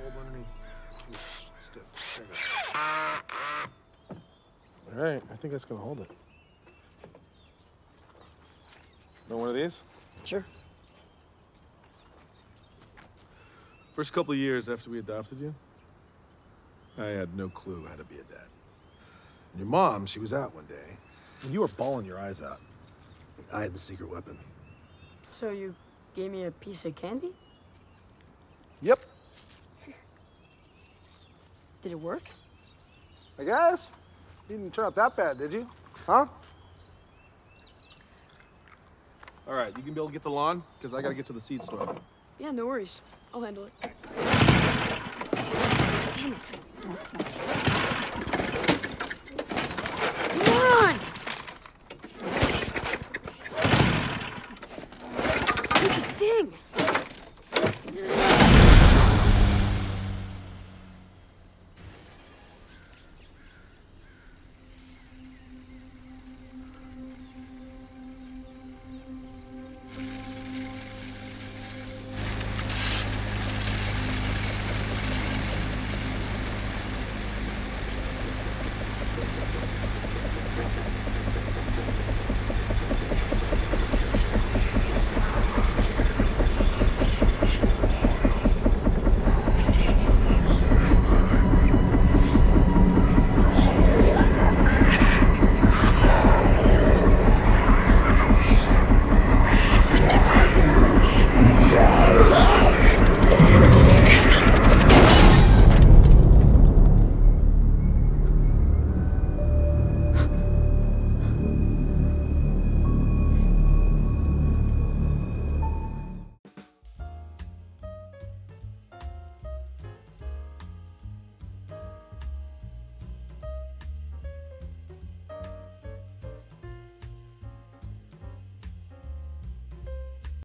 hold underneath. Too stiff. There you go. All right, I think that's gonna hold it. Want one of these? Sure. First couple of years after we adopted you, I had no clue how to be a dad. And your mom, she was out one day, and you were bawling your eyes out. I had the secret weapon. So you gave me a piece of candy? Yep. Did it work? I guess. You didn't turn out that bad, did you? Huh? All right, you can be able to get the lawn, because I gotta get to the seed store. Yeah, no worries. I'll handle it. Damn it. Come on!